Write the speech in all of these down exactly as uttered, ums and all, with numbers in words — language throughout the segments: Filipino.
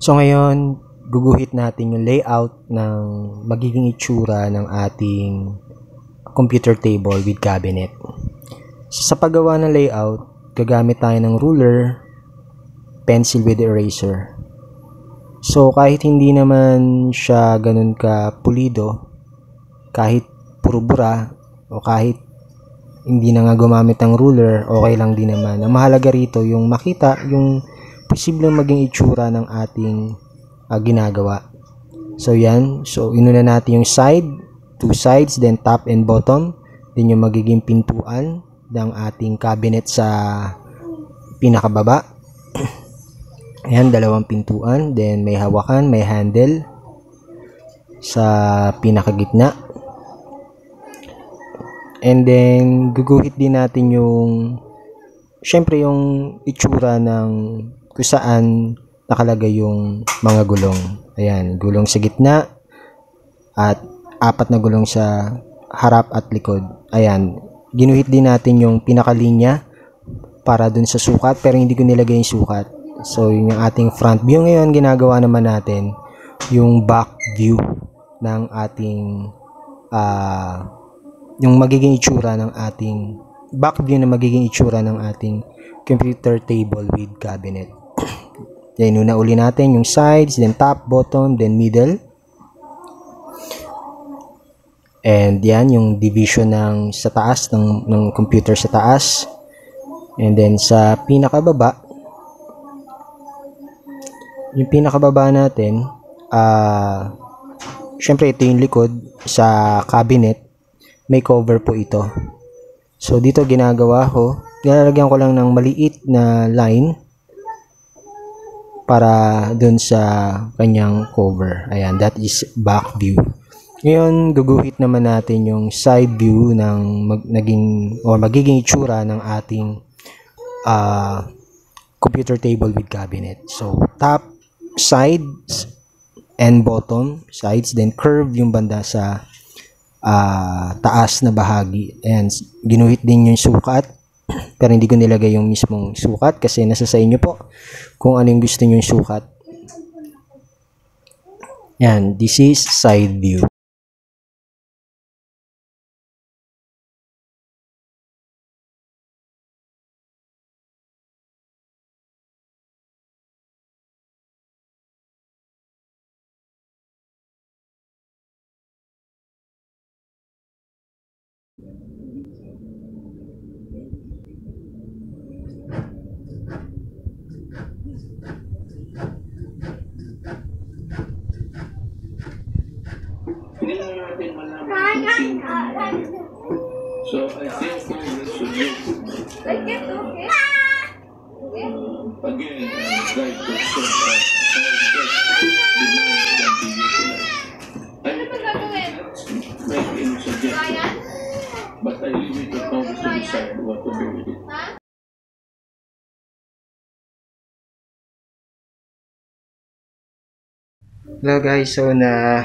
So ngayon, guguhit natin yung layout ng magiging itsura ng ating computer table with cabinet. So, sa paggawa ng layout, gagamit tayo ng ruler, pencil with eraser. So kahit hindi naman siya ganun ka pulido, kahit puro bura, o kahit hindi na nga gumamit ng ruler, okay lang din naman. Ang mahalaga rito yung makita yung posibleng maging itsura ng ating uh, ginagawa. So yan, so inuna natin yung side, two sides, then top and bottom, then yung magiging pintuan ng ating cabinet sa pinakababa. Ayan, dalawang pintuan, then may hawakan, may handle sa pinakagitna. And then guguhit din natin yung syempre yung itsura ng kung saan nakalagay yung mga gulong. Ayan, gulong sa gitna at apat na gulong sa harap at likod. Ayan, ginuhit din natin yung pinakalinya para dun sa sukat, pero hindi ko nilagay yung sukat. So yun yung ating front view. Ngayon ginagawa naman natin yung back view ng ating uh, yung magiging itsura ng ating back view na magiging itsura ng ating computer table with cabinet. Then una uli natin yung sides, then top, bottom, then middle. And yan yung division ng sa taas ng, ng computer sa taas. And then sa pinakababa, yung pinakababa natin, ah, uh, syempre ito yung likod sa cabinet, may cover po ito. So dito ginagawa ko, nilalagyan ko lang ng maliit na line para dun sa kanyang cover. Ayan, that is back view. Ngayon, guguhit naman natin yung side view ng mag, naging or magiging itsura ng ating uh, computer table with cabinet. So top, sides and bottom sides, then curve yung banda sa uh, taas na bahagi. And ginuhit din yung sukat, pero hindi ko nilagay yung mismong sukat kasi nasa sa inyo po kung ano yung gusto nyo yung sukat. Yan, this is side view. Hindi lang natin malaman kung sino. So, I think let's suggest, uh, uh, again, uh, try to set uh, how best demands can be utilized. I will make any suggestion, but I leave it to Congress to decide what to do with it. Hello guys, so na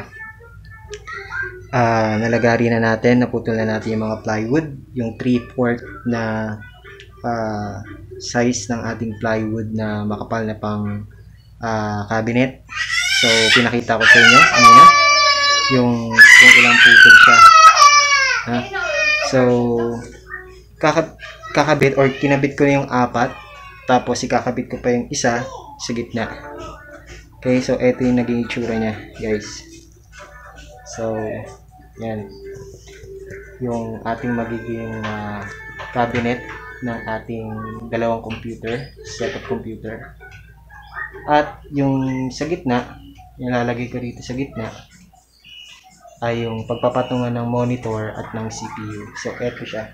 uh, nalagari na natin, naputol na natin yung mga plywood, yung three fourths na uh, size ng ating plywood na makapal na pang uh, cabinet. So pinakita ko sa inyo kanina yung kung ilang putol siya. Ha? So kakab kakabit or kinabit ko na yung apat, tapos ikakabit ko pa yung isa sa gitna. Okay, so ito yung naging itsura niya, guys. So, yan. Yung ating magiging uh, cabinet ng ating dalawang computer, set of computer. At yung sa gitna, yung lalagay ko rito sa gitna, ay yung pagpapatungan ng monitor at ng C P U. So, ito siya.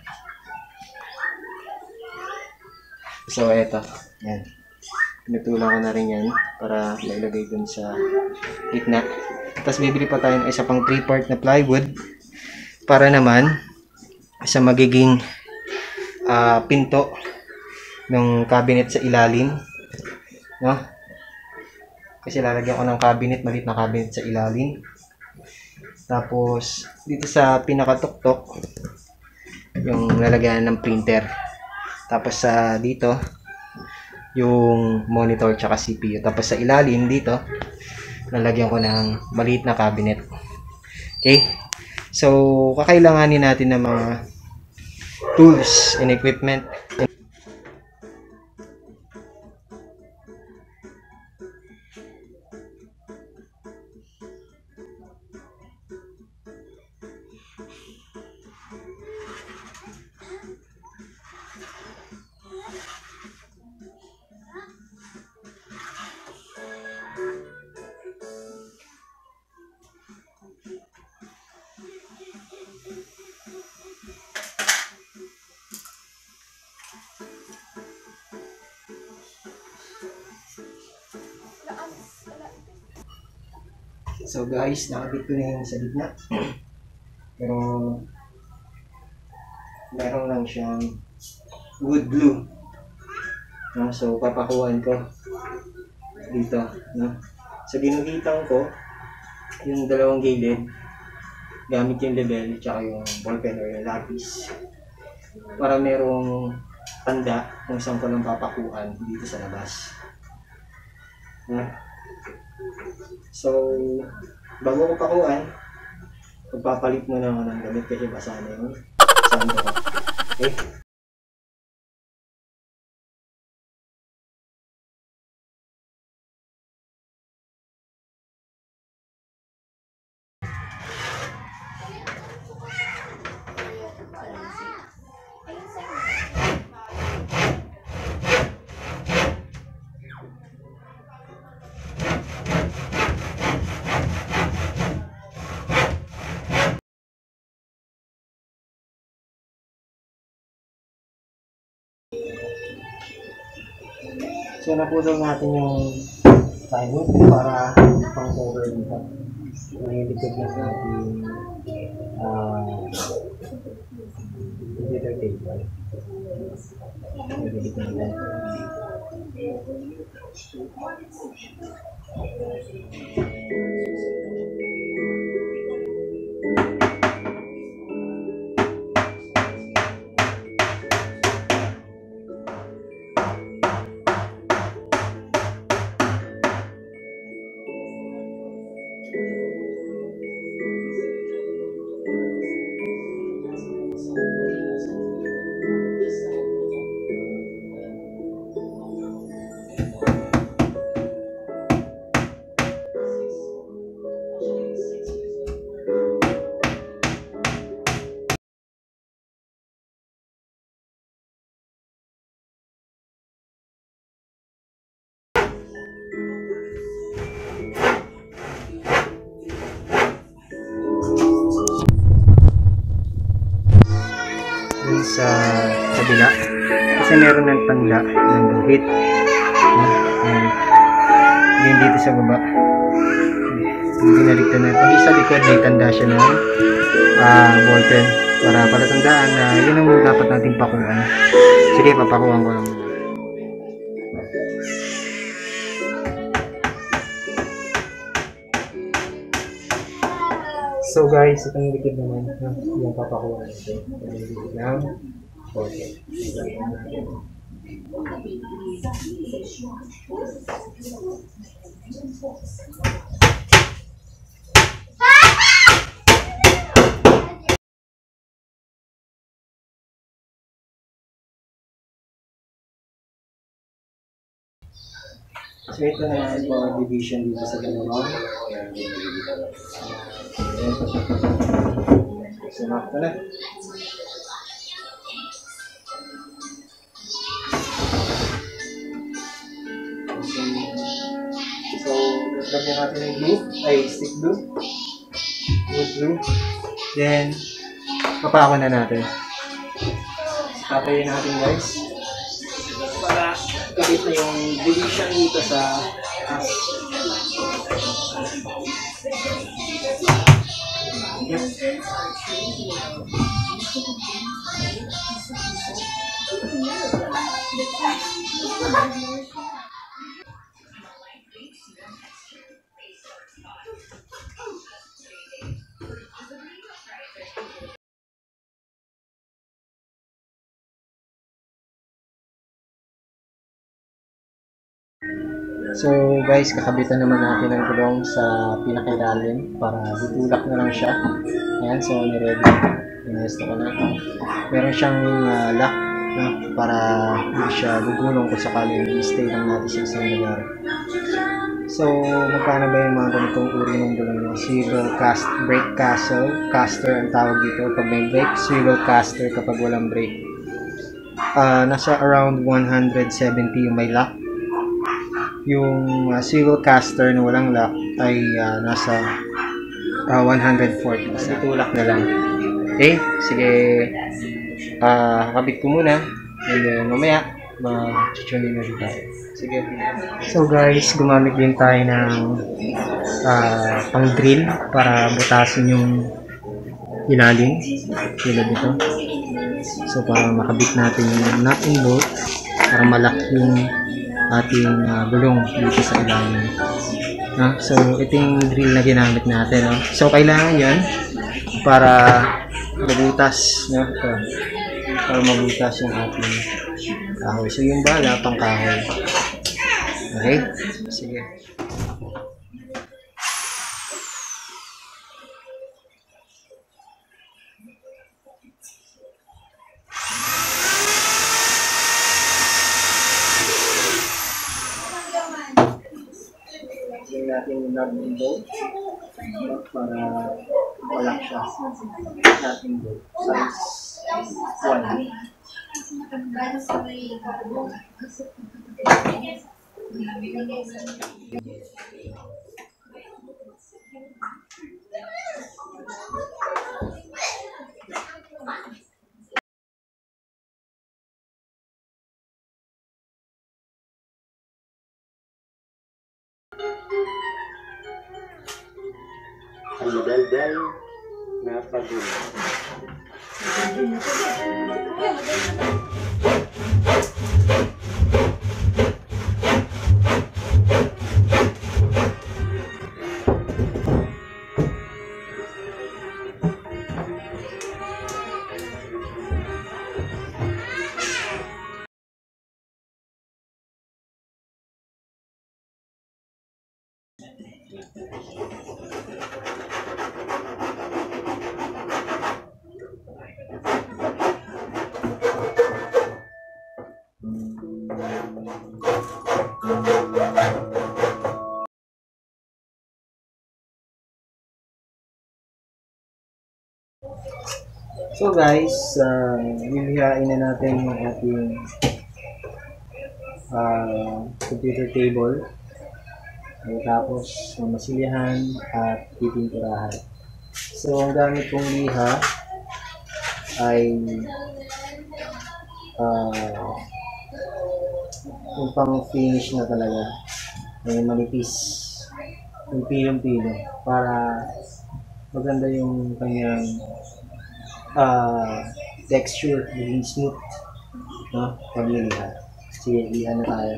So, ito. Yan. Pinutulan ko na rin yan para mailagay dun sa gitna. Tapos bibili pa tayo ng isa pang three part na plywood para naman sa magiging uh, pinto ng cabinet sa ilalim, no? Kasi lalagyan ko ng cabinet, maliit na cabinet sa ilalim. Tapos dito sa pinakatuktok yung lalagyan ng printer. Tapos sa uh, dito yung monitor tsaka C P U. Tapos sa ilalim dito, lalagyan ko ng maliit na cabinet. Okay? So, kakailanganin natin ng mga tools and equipment. So guys, nakabit ko na yung sa gitna. Pero meron lang siyang wood glue. No? So papakuhan ko dito. No? So ginuhitan ko yung dalawang gilid gamit yung level tsaka yung ballpen or yung lapis para merong tanda kung saan ko lang papakuhan dito sa labas. No? So, bago ko pakuhan, magpapalit muna ako ng gamit kasi basa na yung sando ko. Okay? So, naputol natin yung plywood para pang cover dito. May likod na natin uh, computer table. May likod na natin. Sa kabila kasi meron ng tanda ng guhit, and din dito sa baba hindi nalikta na pag sa likod may tanda siya ng uh, ballpen para palatandaan na yun ang dapat natin pakuhan. Sige, papakuhan ko lang muna. So guys, itong likod naman yung papakuha natin. Itong likod ng ballpen. So ito na yung division dito sa dalawang. Sumak ko na. So, lagyan natin ng glue, ay stick glue. Wood glue. Then, papako na natin. Patayin natin guys. Para kapit na yung division dito sa as. Yep. So guys, kakabitan naman natin ng gulong sa pinakailalim para ditulak na lang siya. Ayan, so niready. Inesto ko na. Meron siyang uh, lock, no? Para hindi siya gugulong kung sakaling i-stay lang natin sa isang lugar. So, magkano ba yung mga ganitong uri ng gulong nyo? Swivel cast, brake castle, caster ang tawag dito. Pag may brake, swivel caster kapag walang brake. Uh, nasa around one hundred seventy yung may lock. Yung uh, swivel caster na walang lock ay uh, nasa uh, one hundred forty. So, tulak na lang. Okay, sige. Uh, kabit ko muna. And then, mamaya, ma-tuning na rin tayo. Sige. So guys, gumamit din tayo ng uh, pang drill para butasin yung ilalim. Tulad dito. So para makabit natin yung nut and bolt para malaki yung ating uh, gulong dito sa ilalim. No? So ito yung drill na ginamit natin. No? So kailangan yan para mabutas. No? So, para mabutas yung ating kahoy. So yung bala pang kahoy. Okay? Sige. Tingnan natin yung knob and bolt para walak siya. Natin bolt. Size one. Ang daldal na pagulo. So guys, uh, lilihain na natin yung ating uh, computer table. Tapos mamasilihan at pipinturahan. So ang gamit kong liha ay uh, yung pang finish na talaga. Yung manipis. Yung pilong-pilo. Para maganda yung kanyang uh, texture, maging smooth, no? Pag niliha. Sige, liha na tayo.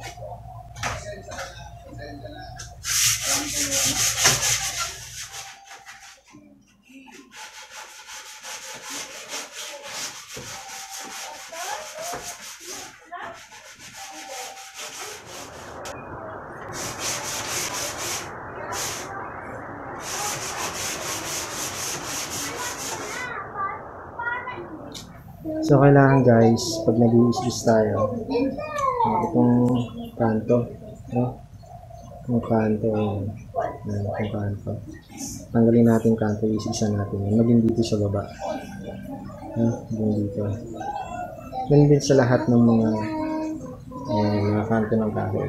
So, kailangan guys, pag nag-i-is tayo, uh, itong kanto, no? Itong kanto, uh, itong kanto. Tanggalin natin yung kanto, is-isa natin yun. Maging dito sa baba. No? Maging dito. Ganun din sa lahat ng mga, uh, mga kanto ng kahoy.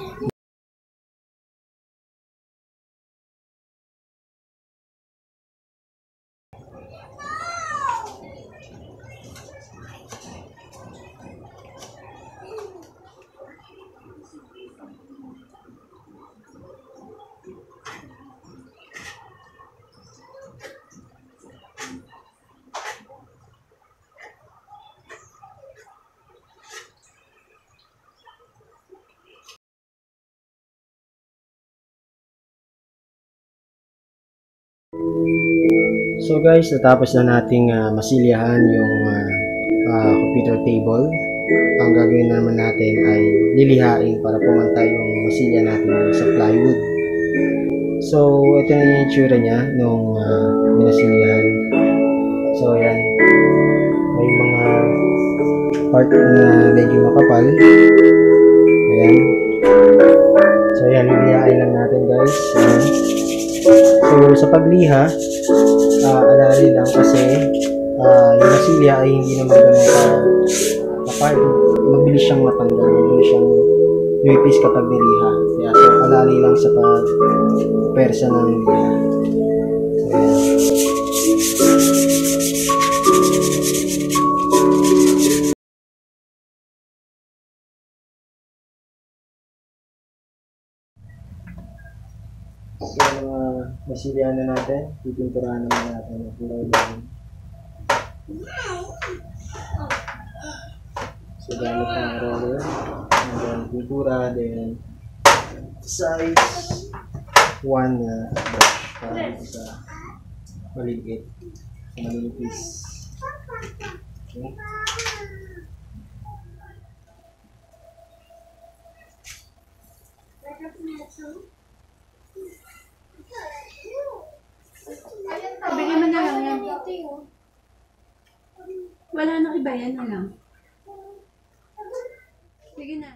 So guys, natapos na nating uh, masilyahan yung uh, uh, computer table. ang gagawin naman natin ay lilihain para pumantay yung masilya natin sa plywood. So, ito na yung itsura niya nung uh, minasilyahan. So, ayan. May mga part na medyo makapal. Ayan. So, ayan. Lilihain lang natin, guys. Ayan. So, sa pagliha, uh, alali lang kasi uh, yung masilya ay hindi naman ganun ka kapag mabilis siyang matanggal, mabilis siyang lumipis kapag niliha. Kaya, so, alali lang sa pag-persa ng liha. So, ayan. So, mga masilyahan na natin, pipinturahan naman natin ang kulay lang. So, gamit ang roller, and then pintura, then size one na brush para sa maliit, sa malilipis. Okay. Bigyan mo na lang yan. Wala nang iba, yan na lang. Sige na.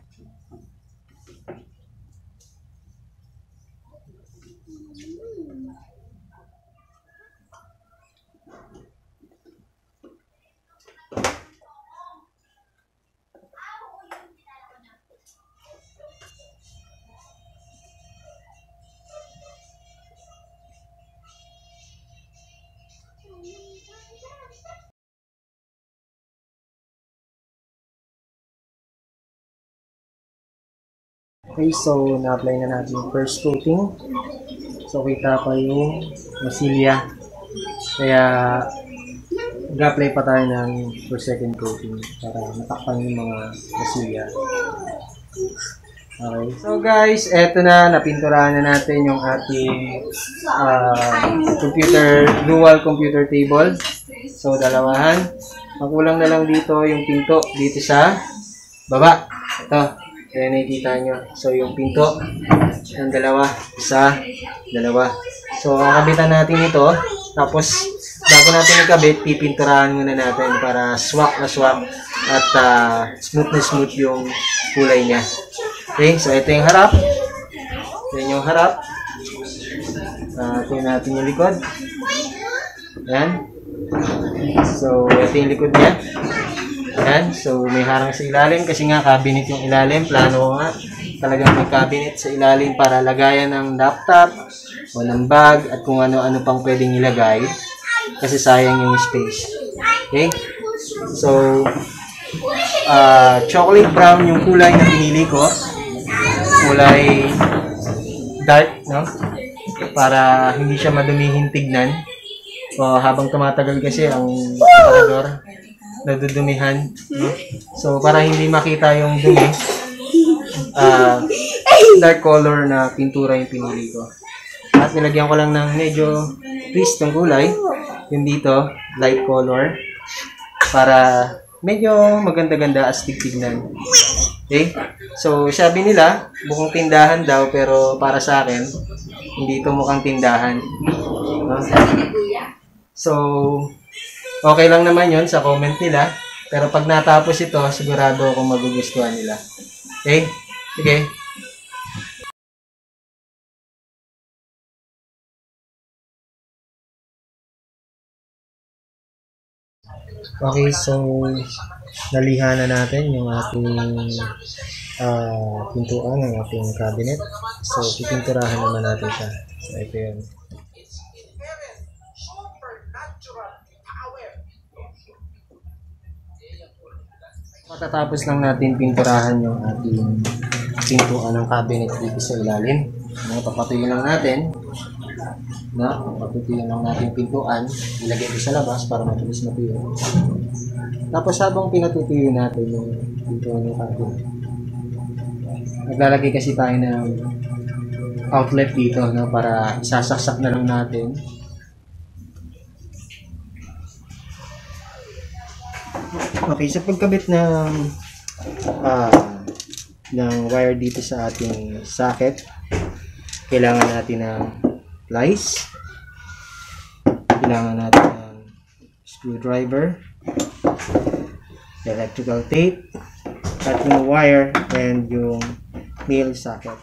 Okay, so na-apply na natin yung first coating. So, kita pa yung masilya. Kaya, mag-apply pa tayo ng for second coating para matakpan yung mga masilya. Okay. So guys, eto na, napinturahan na natin yung ating uh, computer, dual computer table. So, dalawahan. Ang kulang na lang dito yung pinto dito sa baba. Ito. Kaya nakikita nyo. So, yung pinto, ang dalawa, isa, dalawa. So, kakabitan natin ito. Tapos, bago natin ikabit, pipinturahan muna natin para swak na swak at uh, smooth na smooth yung kulay niya. Okay, so ito yung harap. Ito yung harap. Uh, ito natin yung likod. Ayan. So, ito yung likod niya. Ayan, so may harang sa ilalim kasi nga cabinet yung ilalim, plano ko nga talagang may cabinet sa ilalim para lagayan ng laptop o ng bag at kung ano-ano pang pwedeng ilagay kasi sayang yung space. Okay? So, uh, chocolate brown yung kulay na pinili ko, kulay dark, no? Para hindi siya madumihin tignan. O, habang tumatagal kasi ang parador nadudumihan. No? So, para hindi makita yung dumi, uh, dark color na pintura yung pinili ko. At nilagyan ko lang ng medyo twist ng kulay. Yung dito, light color. Para medyo maganda-ganda astig tignan. Okay? So, sabi nila, bukong tindahan daw, pero para sa akin, hindi ito mukhang tindahan. No? So, okay lang naman yon sa comment nila. Pero pag natapos ito, sigurado akong magugustuhan nila. Okay? Sige. Okay, so naliha na natin yung ating uh, pintuan ng ating cabinet. So, pipinturahan naman natin siya. So, ito yun. Matatapos lang natin pinturahan yung ating pintuan ng cabinet dito sa ilalim. Mga papatuyin lang natin. Na, papatuyin lang natin pintuan. Ilagay ko sa labas para matulis matuyo. Tapos habang pinatutuyo natin yung pintuan ng cabinet, naglalagay kasi tayo ng outlet dito, no, para sasaksak na lang natin. Okay, sa pagkabit ng ah, ng wire dito sa ating socket. Kailangan natin ng plies. Kailangan natin ng screwdriver, electrical tape, at yung wire and yung nail socket.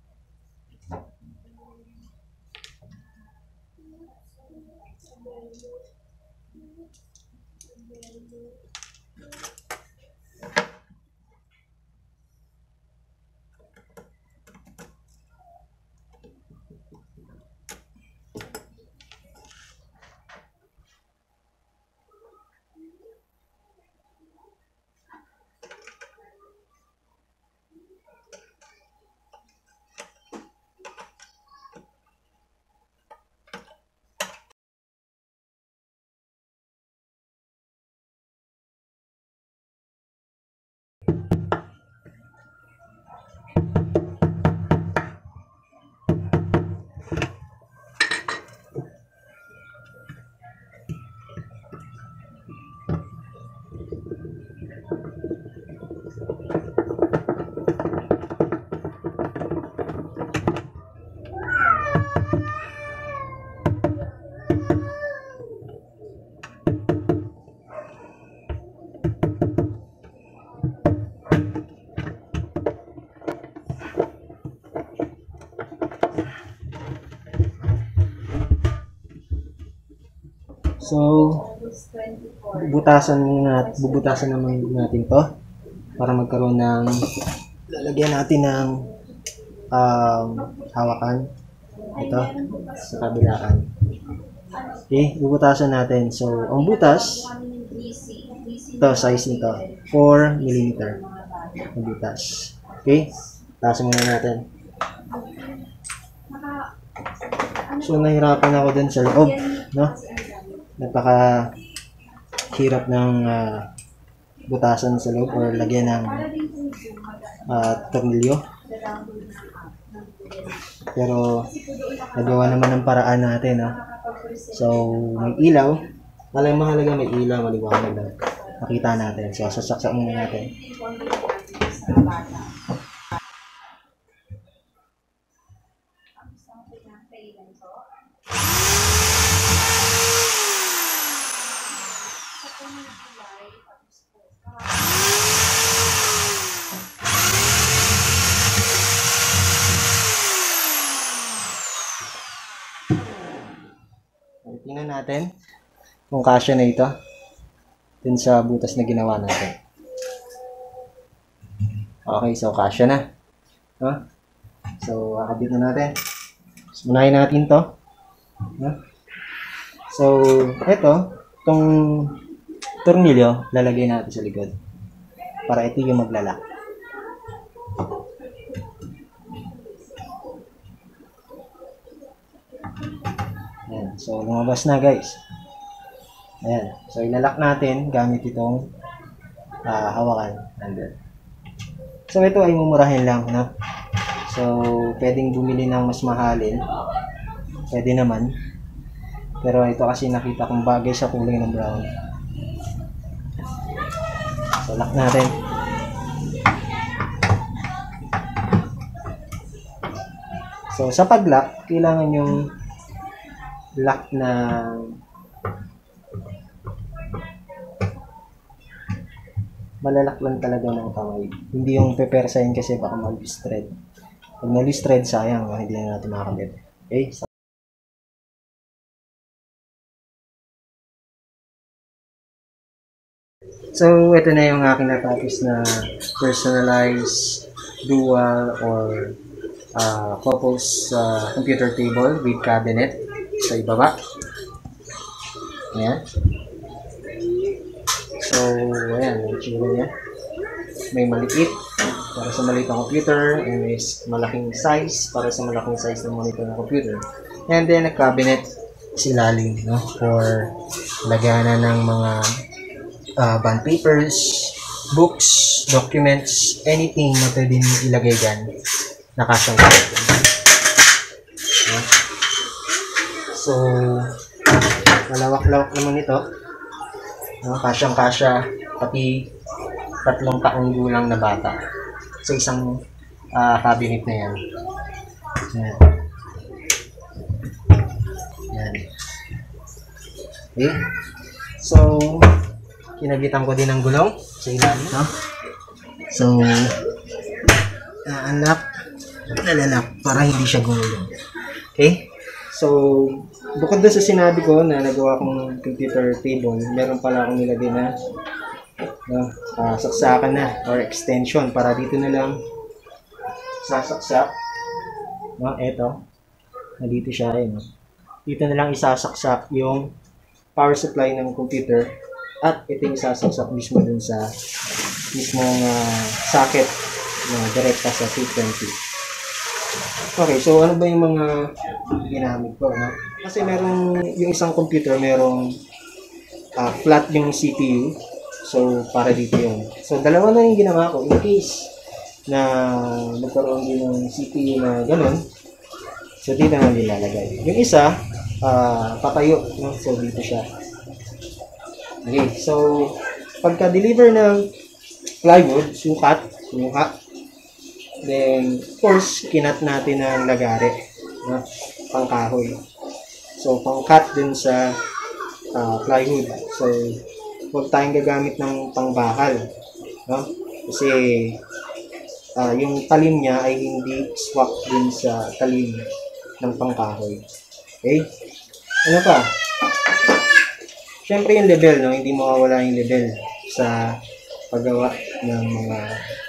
So, bubutasan na bubutasan naman natin 'to para magkaroon ng lalagyan natin ng um, hawakan ito sa kabilaan. Okay, bubutasan natin. So, ang butas ito, size nito four millimeter ang butas. Okay, tasan muna natin. So, nahirapan ako dun sa loob, no? Napaka hirap ng uh, butasan sa loob or lagyan ng uh, tornilyo. Pero nagawa naman ng paraan natin, no? So may ilaw, malang mahalaga may ilaw, maliwanag lang makita natin. So sasaksak muna natin. Tingnan natin kung kasya na ito dun sa butas na ginawa natin. Okay, so kasya na. Huh? So, kakabit na natin. So, unahin natin to. Huh? So, ito, itong tornilyo, lalagay natin sa likod para ito yung maglalak. Ayan. So, lumabas na guys. Ayan. So, ilalak natin gamit itong uh, hawakan. Nandun. So, ito ay mumurahin lang, no? So, pwedeng bumili ng mas mahalin. Pwede naman. Pero ito kasi nakita kong bagay sa kulay ng brown. So, lock natin. So, sa pag-lock, kailangan yung lock na malalak lang talaga ng kamay. Hindi yung pepersahin kasi baka mag-loose thread. Pag na-loose thread, sayang. Hindi na natin makakabit. Okay? So, ito na yung aking natapos na personalized dual or uh, Copos uh, computer table with cabinet sa ibaba. Ayan. So, ayan, yung tsura niya. May maliit para sa maliit na computer and may malaking size para sa malaking size ng monitor ng computer. And then, a cabinet silalim, no? For laganan ng mga uh, bond papers, books, documents, anything na pwedeng ilagay dyan. Nakasyang cabinet. Yeah. So, malawak-lawak naman ito. No, kasyang-kasya, pati tatlong taong gulang na bata sa isang uh, cabinet na yan. Yan. Yan. Okay. So, kinagitan ko din ng gulong sa ilalim, no? So, na-unlock, nalalak para hindi siya gumulong. Okay? So, bukod doon sa sinabi ko na nagawa kong computer table, meron pala akong nilagay na no, uh, saksakan na or extension para dito na lang sasaksak. No, eto. Nandito siya, eh, no? Dito na lang isasaksak yung power supply ng computer at ito yung isasaksak mismo dun sa mismong uh, socket na direkta sa two twenty. Okay, so ano ba yung mga ginamit ko, no? Kasi merong yung isang computer merong uh, flat yung C P U. So para dito yun. So dalawa na yung ginawa ko in case na nagkaroon din ng C P U na ganun. So dito na nilalagay. Yung isa uh, patayo, no? So dito siya. Okay, so pagka-deliver ng plywood, sukat, muha. Then, of course, kinat natin ng lagare, no? Pangkahoy. So, pang-cut din sa uh, plywood. So, huwag tayong gagamit ng pangbakal, no? Kasi, uh, yung talim niya ay hindi swak din sa talim ng pangkahoy. Okay? Ano pa? Siyempre yung level, no? Hindi mawawala yung level sa paggawa ng mga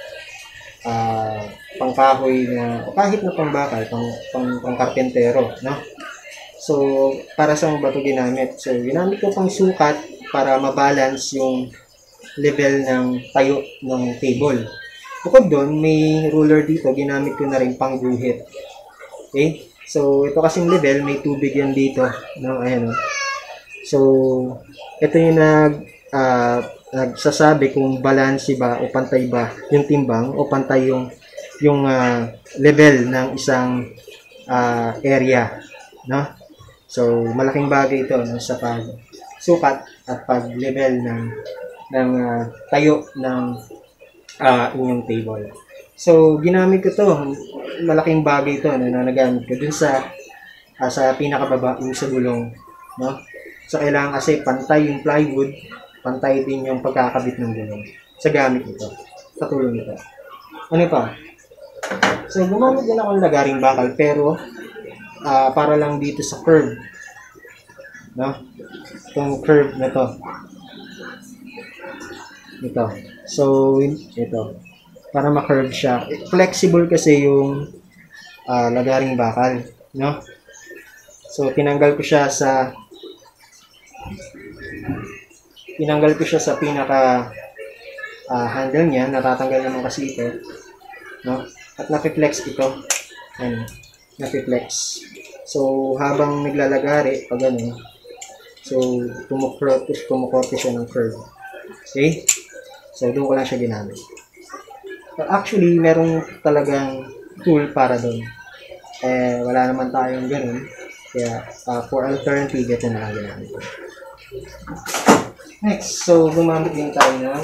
uh, pangkahoy na o kahit na pangbakal, pang, pang, pang karpentero, no? So, para sa mga bato ginamit? So, ginamit ko pang sukat para mabalance yung level ng tayo ng table. Bukod doon, may ruler dito, ginamit ko na rin pang guhit. Okay? So, ito kasing level, may tubig yan dito, no? Ayan, no? So, ito yung nag, uh, nagsasabi kung balance ba o pantay ba yung timbang o pantay yung, yung uh, level ng isang uh, area. No? So, malaking bagay ito, no, sa pag-sukat at pag-level ng, ng uh, tayo ng uh, inyong table. So, ginamit ko to malaking bagay ito, no, na nagamit ko dun sa, uh, sa pinakababa, yung sa gulong. No? So, kailangan kasi pantay yung plywood, pantay din yung pagkakabit ng gulong sa gamit ito, sa tulong ito. Ano pa? So, gumamit din ako ng lagaring bakal, pero uh, para lang dito sa curve. No? Itong curve na to. Ito. So, ito. Para ma-curve siya. Flexible kasi yung uh, lagaring bakal. No? So, tinanggal ko siya sa tinanggal ko siya sa pinaka uh, handle niya. Natatanggal naman kasi ito, no? At napi-flex ito. Ayan, napi-flex. So, habang naglalagari, pag ano, so, tumukorte, tumukorte siya ng curve. Okay? So, doon ko lang siya ginamit. But actually, merong talagang tool para doon. Eh, wala naman tayong ganun. Kaya, uh, for alternative, ito na lang ginamit ko. Next, so gumamit din tayo ng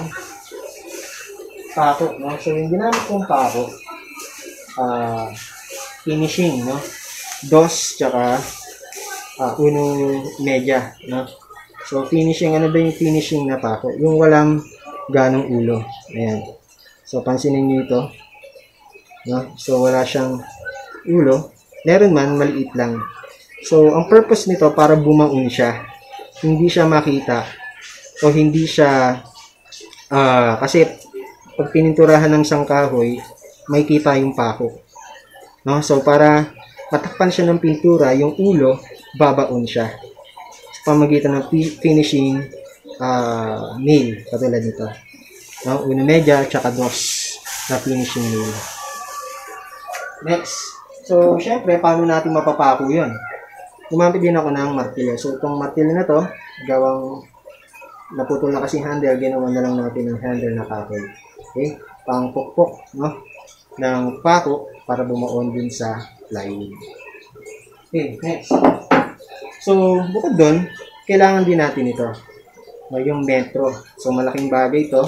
pako, no? So yung ginamit kong pako, uh, finishing, no? Dos, tsaka uh, uno media, no? So finishing, ano ba yung finishing na pako? Yung walang ganong ulo. Ayan. So pansinin nyo ito, no? So wala siyang ulo. Meron man, maliit lang. So ang purpose nito, para bumaon siya. Hindi siya makita o hindi siya uh, kasi pag pininturahan ng sangkahoy may kita yung pako, no? So para matakpan siya ng pintura, yung ulo babaon siya sa pamagitan ng finishing uh, nail katulad nito, no? Una media tsaka dos na finishing nail. Next, so syempre paano natin mapapako yun? Gumamit din ako ng martilyo. So, itong martilyo na to, gawang naputol na kasi handle, ginawa na lang natin ng handle na kahoy. Okay? Pang pukpok, no? Ng pako para bumaon din sa plywood. Okay, next. So, bukod doon, kailangan din natin ito. No, yung metro. So, malaking bagay ito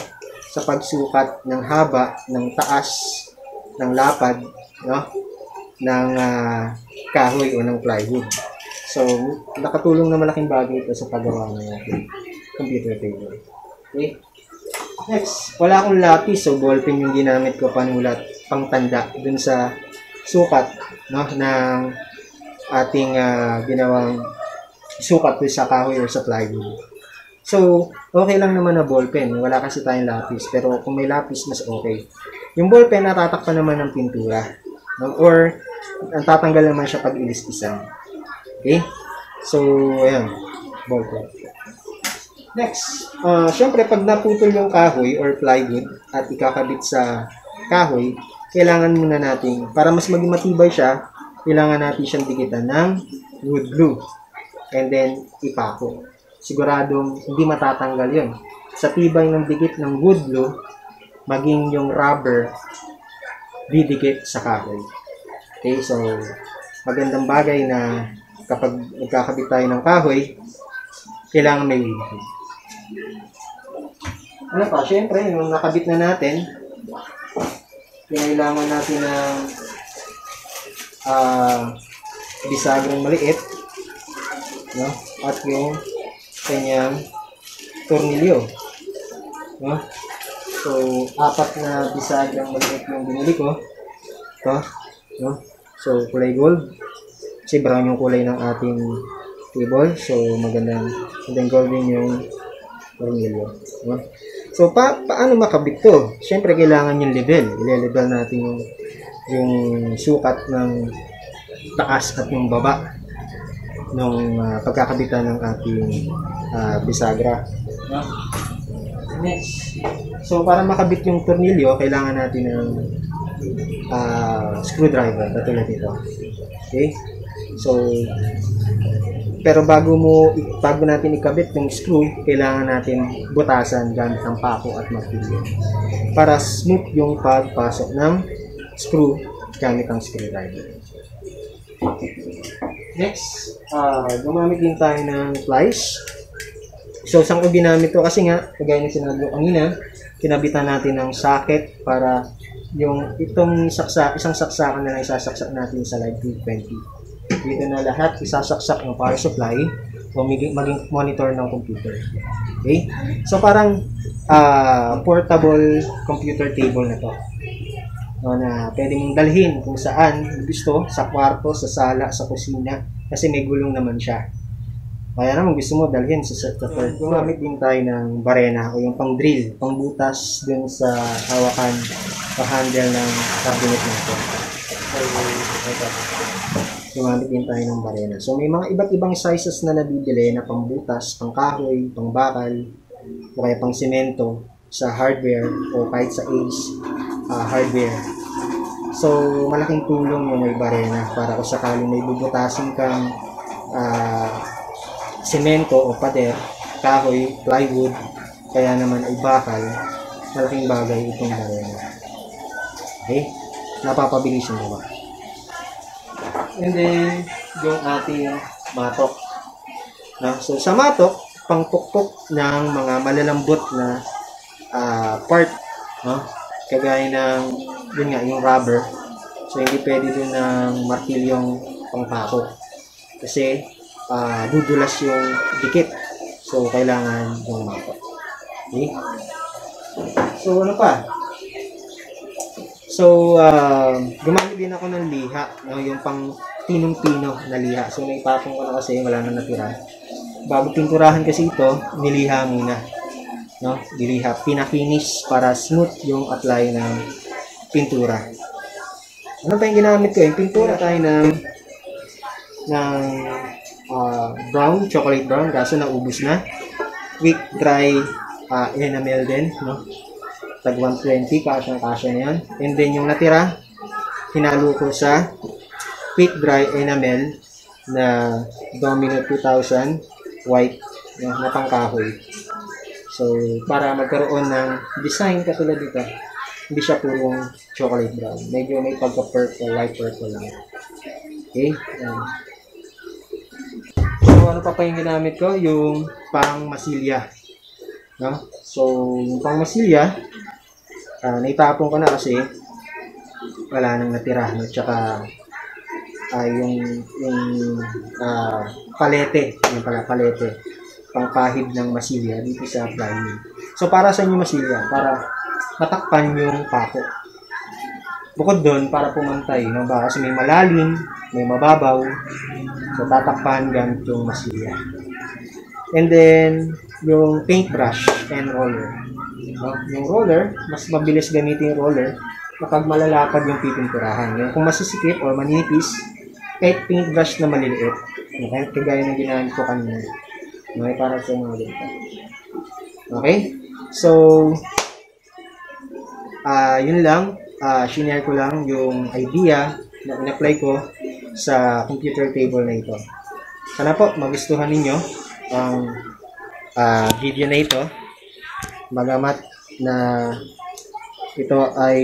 sa pagsukat ng haba, ng taas, ng lapad, no? ng uh, kahoy o ng plywood. So, nakatulong na malaking bagay ito sa paggawa ng ating computer table. Okay? Next, wala akong lapis o ballpen yung ginamit ko panulat, pangtanda dun sa sukat, no, ng ating uh, ginawang sukat ko sa kahoy o sa plywood. So, okay lang naman na ballpen. Wala kasi tayong lapis. Pero kung may lapis, mas okay. Yung ballpen, natatakpan naman ng pintura. No? Or, ang tatanggal naman siya pag ilis-isan. Okay? So, ayan. Ballpen. Next. Uh, Siyempre, pag naputol yung kahoy or plywood at ikakabit sa kahoy, kailangan muna natin, para mas maging matibay siya, kailangan natin siyang dikitan ng wood glue. And then, ipako. Siguradong hindi matatanggal yun. Sa tibay ng dikit ng wood glue, maging yung rubber didikit sa kahoy. Okay, so magandang bagay na kapag nagkakabit tayo ng kahoy, kailangan may wood glue. Ano pa? Siyempre, nung nakabit na natin, kailangan natin ng uh, bisagrang maliit, no? At yung kanyang tornilyo, no? So, apat na bisagrang maliit yung binili ko. Ito, no? So, kulay gold. Kasi brown yung kulay ng ating table. So, magandang, magandang golden yung tornilyo, no? So, pa paano makabit to? Siyempre, kailangan yung level. Ile-level natin yung, yung sukat ng taas at yung baba ng uh, pagkakabitan ng ating uh, bisagra. No? Next. So, para makabit yung tornilyo, kailangan natin ng uh, screwdriver, katulad ito. Okay? So, pero bago mo, bago natin ikabit yung screw, kailangan natin butasan gamit ang pako at martilyo para smooth yung pagpasok ng screw gamit ang screwdriver. Next, uh, gumamit din tayo ng plies. So, saan ko ginamit to? Kasi nga, kagaya ng sinabi ko kanina, kinabitan natin ng socket para yung itong saksa, isang saksakan na lang isasaksak natin sa live two twenty. Dito na lahat isasaksak ng power supply o maging, maging monitor ng computer. Okay? So, parang uh, portable computer table na to. No, na pwede mong dalhin kung saan gusto, sa kwarto, sa sala, sa kusina, kasi may gulong naman siya. Kaya naman gusto mo dalhin sa sa third floor. Gumamit din tayo ng barena o yung pang drill, pang butas dun sa hawakan sa handle ng cabinet natin. So, ito. Gumamit din tayo ng barena. So, may mga iba't ibang sizes na nabibili na pang butas, pang kahoy, pang bakal, o kaya pang semento sa hardware o kahit sa Ace uh, hardware. So, malaking tulong yung may barena para kung sakaling may bubutasin kang uh, semento o pader, kahoy, plywood, kaya naman ay bakal, malaking bagay itong barena. Okay? Napapabilis yung gawa. And then, yung ating matok. No? So, sa matok, pangpukpok ng mga malalambot na uh, part, no? Kagaya ng, yun nga, yung rubber. So, hindi pwede din ng martilyong pangpako. Kasi, uh, dudulas yung dikit. So, kailangan yung matok. Okay? So, ano pa? So, uh, gumamit din ako ng liha, no? Yung pang pinong-pino na liha. So, naipapong ko na kasi wala na natira. Bago pinturahan kasi ito, niliha muna. No? Niliha, pinakinis para smooth yung apply ng pintura. Ano pa yung ginamit ko? Yung pintura tayo ng, ng uh, brown, chocolate brown, kaso naubos na. Quick dry uh, enamel din, no? Tag one twenty, kasya-kasya na yan. And then yung natira, hinalo ko sa quick dry enamel na Domino two thousand white, no, na pangkahoy. So, para magkaroon ng design katulad dito, hindi siya purong chocolate brown. Medyo may pagka-purple, light purple lang. Okay? Yan. So, ano pa pa yung ginamit ko? Yung pang masilya. No? So, yung pang masilya, Uh, naitapon ko na kasi wala nang natira, no? Tsaka uh, yung yung uh, palete, yung pala palete, pangpahid ng masilya dito sa plywood. So para sa inyo masilya? Para matakpan yung pako. Bukod doon, para pumantay, no? Ba, kasi may malalim, may mababaw, so tatakpan gamit yung masilya. And then, yung paintbrush and roller. No? Yung roller, mas mabilis gamitin yung roller kapag malalapad yung pipinturahan. Yung kung masisikip or manipis, kahit paintbrush na maliliit. No? Kahit kagaya ng ginamit ko kanina. Okay, para sa mga ganito. Okay? So, uh, yun lang. Uh, shinare ko lang yung idea na in-apply ko sa computer table na ito. Sana po magustuhan ninyo ang uh, video na ito. Bagamat na ito ay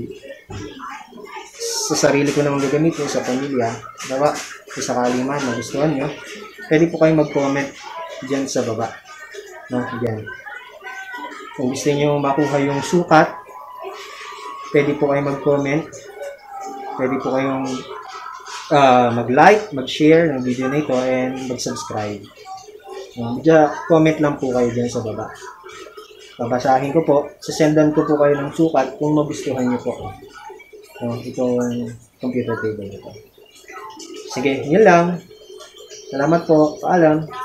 sa sarili ko naman gagamitin sa pamilya, dawa, kung sakali man magustuhan nyo, pwede po kayong mag-comment dyan sa baba. No, dyan. Kung gusto nyo makuha yung sukat, pwede po kayong mag-comment. Pwede po kayong uh, mag-like, mag-share ng video na ito, and mag-subscribe. Um, dyan, comment lang po kayo dyan sa baba. Babasahin ko po. Sasendan ko po kayo ng sukat kung magustuhan nyo po. Uh, itong computer table nito. Sige, yun lang. Salamat po. Paalam.